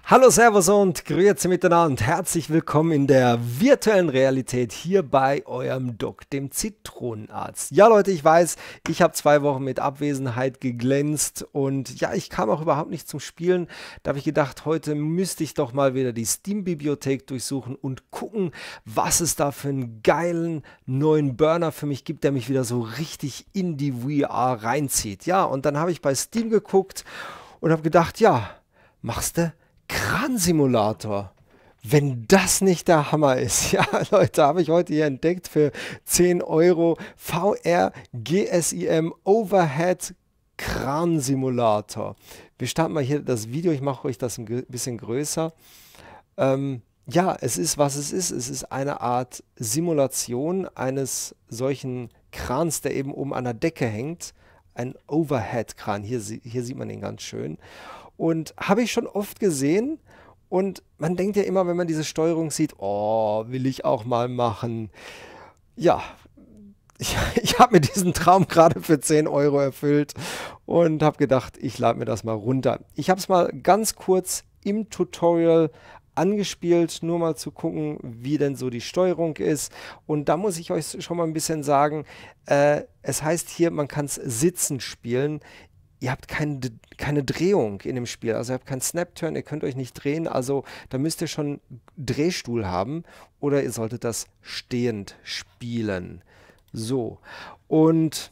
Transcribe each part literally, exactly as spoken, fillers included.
Hallo, Servus und Grüezi miteinander. Herzlich willkommen in der virtuellen Realität hier bei eurem Doc, dem Zitronenarzt. Ja, Leute, ich weiß, ich habe zwei Wochen mit Abwesenheit geglänzt und ja, ich kam auch überhaupt nicht zum Spielen. Da habe ich gedacht, heute müsste ich doch mal wieder die Steam-Bibliothek durchsuchen und gucken, was es da für einen geilen neuen Burner für mich gibt, der mich wieder so richtig in die V R reinzieht. Ja, und dann habe ich bei Steam geguckt und habe gedacht, ja, machst du Kran-Simulator. Wenn das nicht der Hammer ist, ja, Leute, habe ich heute hier entdeckt für zehn Euro V R G S I M Overhead Kran-Simulator. Wir starten mal hier das Video, ich mache euch das ein bisschen größer. Ähm, ja, es ist, was es ist. Es ist eine Art Simulation eines solchen Krans, der eben oben an der Decke hängt. Ein Overhead-Kran, hier, hier sieht man ihn ganz schön. Und habe ich schon oft gesehen. Und man denkt ja immer, wenn man diese Steuerung sieht, oh, will ich auch mal machen. Ja, ich, ich habe mir diesen Traum gerade für zehn Euro erfüllt und habe gedacht, ich lade mir das mal runter. Ich habe es mal ganz kurz im Tutorial angespielt, nur mal zu gucken, wie denn so die Steuerung ist. Und da muss ich euch schon mal ein bisschen sagen, äh, es heißt hier, man kann es sitzend spielen. Ihr habt keine, keine Drehung in dem Spiel, also ihr habt keinen Snap-Turn, ihr könnt euch nicht drehen, also da müsst ihr schon einen Drehstuhl haben oder ihr solltet das stehend spielen. So, und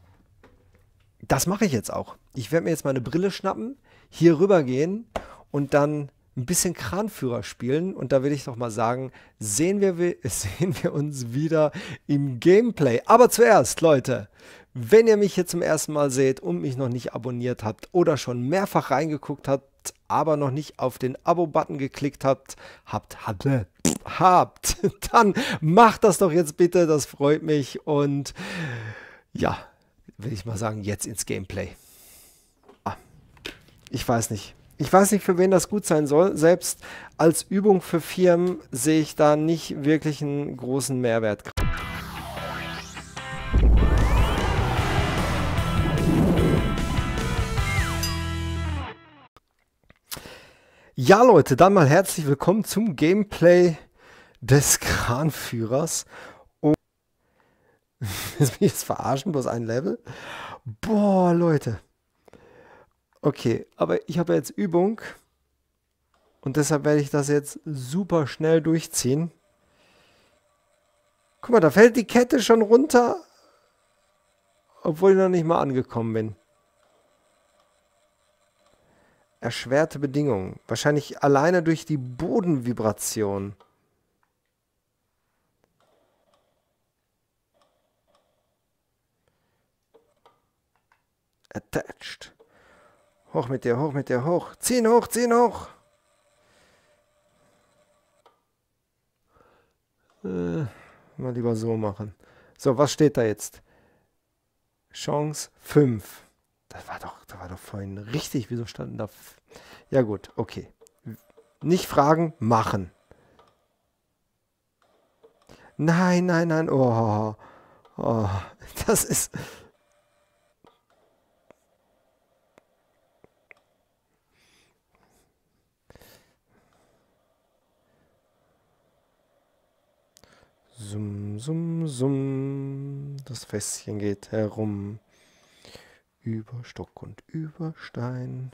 das mache ich jetzt auch. Ich werde mir jetzt meine Brille schnappen, hier rüber gehen und dann ein bisschen Kranführer spielen. Und da will ich doch mal sagen, sehen wir, sehen wir uns wieder im Gameplay. Aber zuerst, Leute, wenn ihr mich hier zum ersten Mal seht und mich noch nicht abonniert habt oder schon mehrfach reingeguckt habt, aber noch nicht auf den Abo-Button geklickt habt, habt, habt, habt, dann macht das doch jetzt bitte, das freut mich. Und ja, will ich mal sagen, jetzt ins Gameplay. Ah, ich weiß nicht. Ich weiß nicht, für wen das gut sein soll. Selbst als Übung für Firmen sehe ich da nicht wirklich einen großen Mehrwert. Ja, Leute, dann mal herzlich willkommen zum Gameplay des Kranführers. Und willst du mich jetzt verarschen? Bloß ein Level? Boah, Leute. Okay, aber ich habe jetzt Übung und deshalb werde ich das jetzt super schnell durchziehen. Guck mal, da fällt die Kette schon runter, obwohl ich noch nicht mal angekommen bin. Erschwerte Bedingungen. Wahrscheinlich alleine durch die Bodenvibration. Attached. Hoch mit dir, hoch mit dir, hoch. Ziehen hoch, ziehen hoch. Äh, mal lieber so machen. So, was steht da jetzt? Chance fünf. Das war doch, das war doch vorhin richtig. Wieso standen da... Ja gut, okay. Nicht fragen, machen. Nein, nein, nein. Oh, oh, das ist... Summ, summ, summ. Das Fässchen geht herum. Über Stock und über Stein.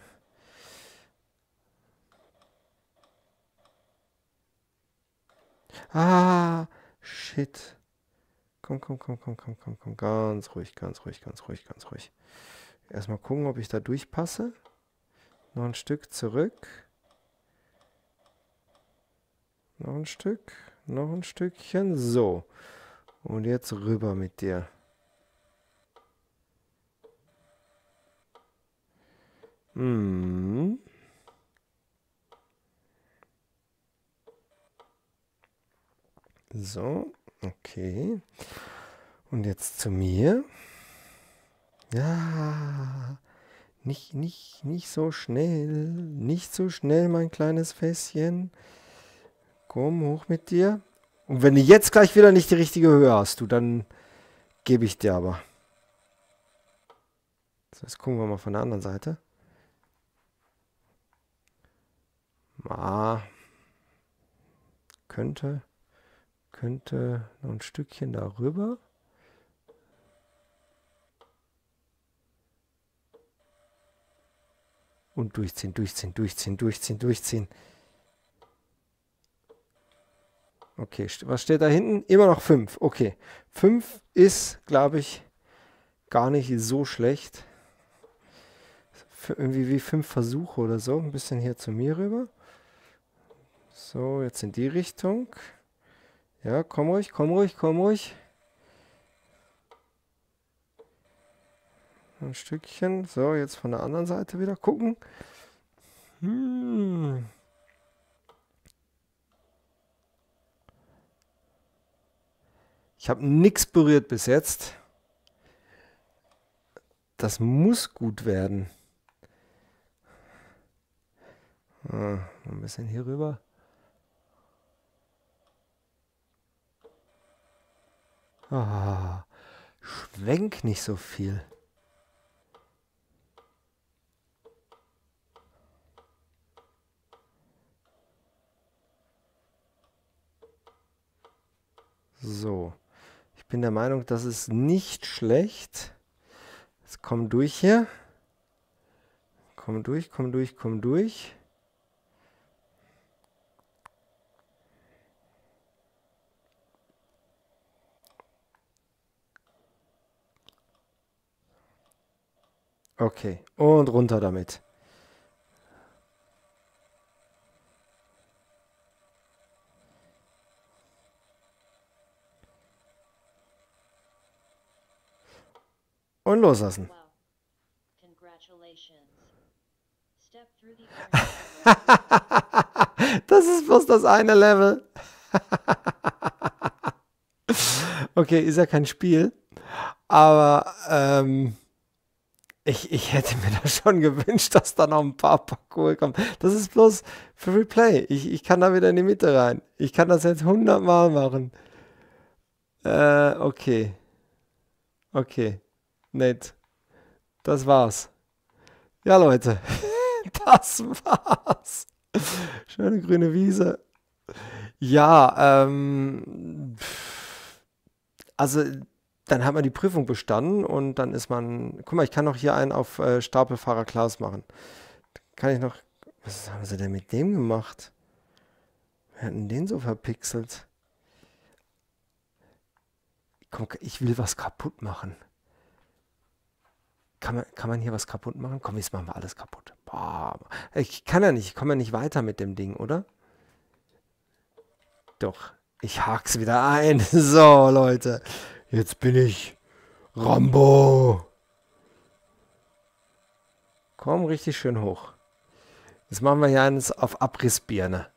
Ah, shit. Komm, komm, komm, komm, komm, komm, komm. Ganz ruhig, ganz ruhig, ganz ruhig, ganz ruhig. Erstmal gucken, ob ich da durchpasse. Noch ein Stück zurück. Noch ein Stück. Noch ein Stückchen. So. Und jetzt rüber mit dir. Hm. So. Okay. Und jetzt zu mir. Ja. Nicht, nicht, nicht so schnell. Nicht so schnell, mein kleines Fässchen. Komm, hoch mit dir. Und wenn du jetzt gleich wieder nicht die richtige Höhe hast, du, dann gebe ich dir aber. So, jetzt gucken wir mal von der anderen Seite. Ah, könnte, könnte noch ein Stückchen darüber. Und durchziehen, durchziehen, durchziehen, durchziehen, durchziehen. Okay, was steht da hinten? Immer noch fünf. Okay, fünf ist, glaube ich, gar nicht so schlecht. Für irgendwie wie fünf Versuche oder so. Ein bisschen hier zu mir rüber. So, jetzt in die Richtung. Ja, komm ruhig, komm ruhig, komm ruhig. Ein Stückchen. So, jetzt von der anderen Seite wieder gucken. Hm. Ich habe nichts berührt bis jetzt. Das muss gut werden. Ah, ein bisschen hier rüber. Ah, schwenk nicht so viel. So. Ich bin der Meinung, das ist nicht schlecht. Jetzt komm durch hier. Komm durch, komm durch, komm durch. Okay, und runter damit. Und loslassen. Das ist bloß das eine Level. Okay, ist ja kein Spiel. Aber ähm, ich, ich hätte mir da schon gewünscht, dass da noch ein paar Parcours kommen. Das ist bloß für Replay. Ich, ich kann da wieder in die Mitte rein. Ich kann das jetzt hundert Mal machen. Äh, okay. Okay. Nett. Das war's. Ja, Leute. Das war's. Schöne grüne Wiese. Ja, ähm, also dann hat man die Prüfung bestanden und dann ist man, guck mal, ich kann noch hier einen auf äh, Stapelfahrer Klaus machen. Kann ich noch, was haben sie denn mit dem gemacht? Wir hatten den so verpixelt. Komm, ich will was kaputt machen. Kann man, kann man hier was kaputt machen? Komm, jetzt machen wir alles kaputt. Boah, ich kann ja nicht, ich komme ja nicht weiter mit dem Ding, oder? Doch, ich hak's wieder ein. So, Leute, jetzt bin ich Rambo. Komm, richtig schön hoch. Jetzt machen wir hier eines auf Abrissbirne.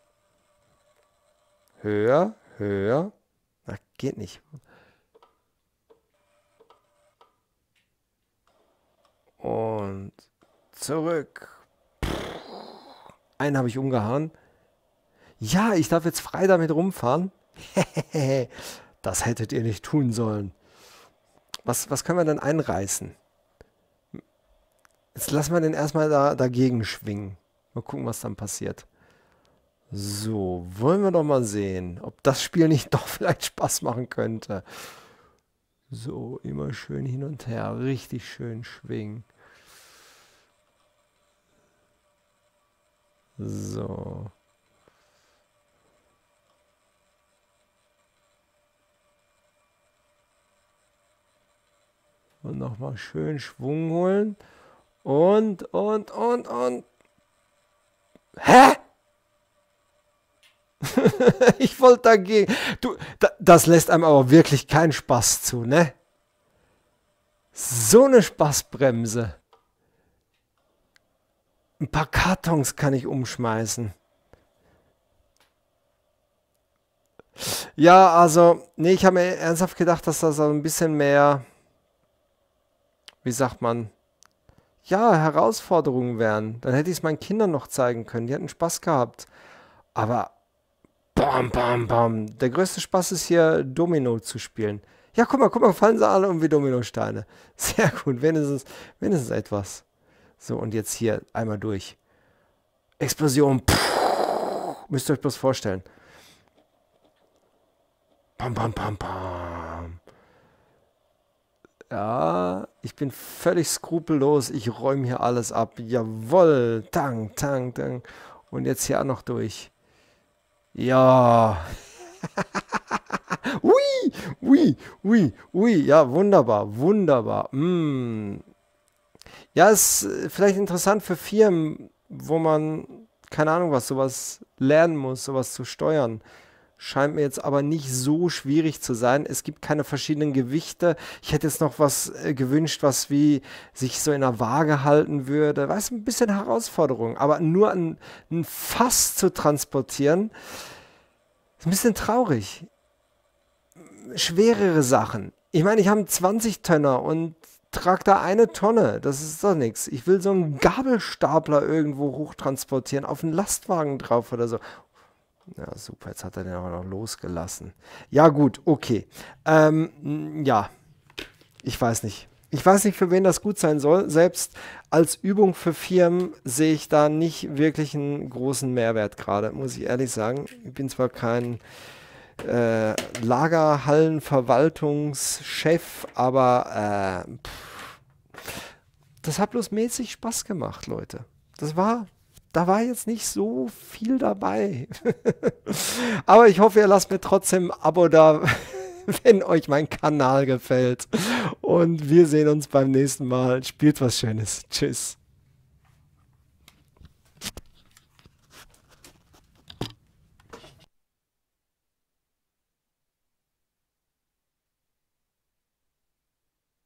Höher, höher. Na, geht nicht. Und zurück. Einen habe ich umgehauen. Ja, ich darf jetzt frei damit rumfahren. Das hättet ihr nicht tun sollen. Was, was können wir denn einreißen? Jetzt lassen wir den erstmal da, dagegen schwingen. Mal gucken, was dann passiert. So, wollen wir doch mal sehen, ob das Spiel nicht doch vielleicht Spaß machen könnte. So, immer schön hin und her. Richtig schön schwingen. So. Und nochmal schön Schwung holen. Und, und, und, und. Hä? Ich wollte dagegen. Du, da, das lässt einem aber wirklich keinen Spaß zu, ne? So eine Spaßbremse. Ein paar Kartons kann ich umschmeißen. Ja, also, nee, ich habe mir ernsthaft gedacht, dass das so ein bisschen mehr, wie sagt man, ja, Herausforderungen wären. Dann hätte ich es meinen Kindern noch zeigen können. Die hätten Spaß gehabt. Aber, bam, bam, bam. Der größte Spaß ist hier, Domino zu spielen. Ja, guck mal, guck mal, fallen sie alle um wie Dominosteine. Sehr gut, wenigstens, wenigstens etwas. So, und jetzt hier einmal durch. Explosion. Puh. Müsst ihr euch bloß vorstellen. Pam, pam, pam, pam. Ja, ich bin völlig skrupellos. Ich räume hier alles ab. Jawohl. Tang, tang, tang. Und jetzt hier auch noch durch. Ja. Ui, ui, ui, ui. Ja, wunderbar, wunderbar. Mm. Ja, ist äh, vielleicht interessant für Firmen, wo man, keine Ahnung was, sowas lernen muss, sowas zu steuern. Scheint mir jetzt aber nicht so schwierig zu sein. Es gibt keine verschiedenen Gewichte. Ich hätte jetzt noch was äh, gewünscht, was wie sich so in der Waage halten würde. Weißt du, ein bisschen Herausforderung. Aber nur ein, ein Fass zu transportieren, ist ein bisschen traurig. Schwerere Sachen. Ich meine, ich habe einen zwanzig Tonner und trage da eine Tonne. Das ist doch nichts. Ich will so einen Gabelstapler irgendwo hochtransportieren, auf einen Lastwagen drauf oder so. Ja, super, jetzt hat er den aber noch losgelassen. Ja, gut, okay. Ähm, ja, ich weiß nicht. Ich weiß nicht, für wen das gut sein soll. Selbst als Übung für Firmen sehe ich da nicht wirklich einen großen Mehrwert gerade, muss ich ehrlich sagen. Ich bin zwar kein äh, Lagerhallenverwaltungschef, aber äh, pff, das hat bloß mäßig Spaß gemacht, Leute. Das war... Da war jetzt nicht so viel dabei. Aber ich hoffe, ihr lasst mir trotzdem ein Abo da, wenn euch mein Kanal gefällt. Und wir sehen uns beim nächsten Mal. Spielt was Schönes. Tschüss.